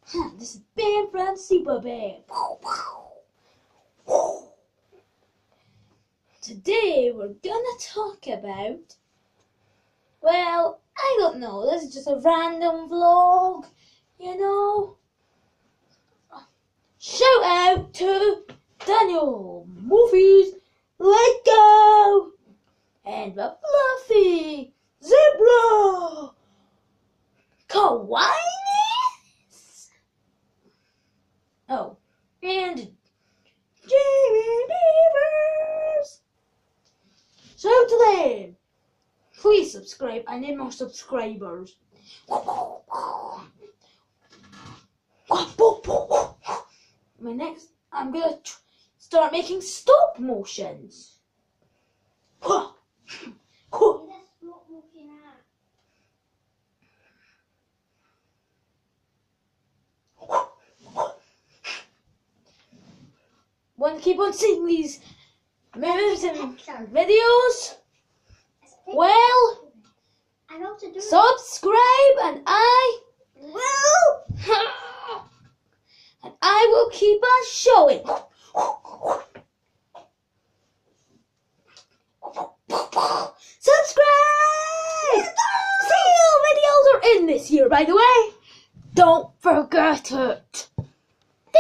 This is Ben from Super Bear. Today we're gonna talk about, well, I don't know, this is just a random vlog, you know. Shout out to Daniel, Movies, Let Go, and the Fluffy Zebra, Kawaii. Oh, and Jamie Beavers. Shout out to them. Please subscribe. I need more subscribers. I'm gonna start making stop motions. Want to keep on seeing these moves and videos? Well, subscribe and I will keep on showing. Subscribe! See, all videos are in this year, by the way. Don't forget it.